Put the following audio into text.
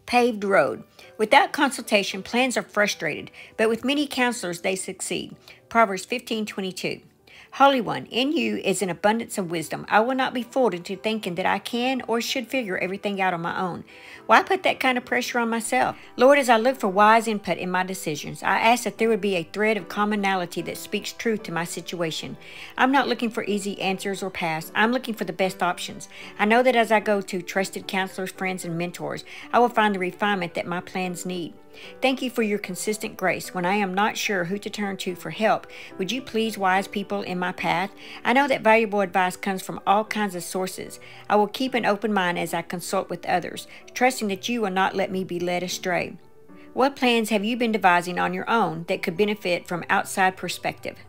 Paved road. Without consultation, plans are frustrated, but with many counselors, they succeed. Proverbs 15:22. Holy One, in you is an abundance of wisdom. I will not be fooled into thinking that I can or should figure everything out on my own. Why put that kind of pressure on myself? Lord, as I look for wise input in my decisions, I ask that there would be a thread of commonality that speaks truth to my situation. I'm not looking for easy answers or paths. I'm looking for the best options. I know that as I go to trusted counselors, friends, and mentors, I will find the refinement that my plans need. Thank you for your consistent grace. When I am not sure who to turn to for help, would you please wise people in my path? I know that valuable advice comes from all kinds of sources. I will keep an open mind as I consult with others, trusting that you will not let me be led astray. What plans have you been devising on your own that could benefit from outside perspective?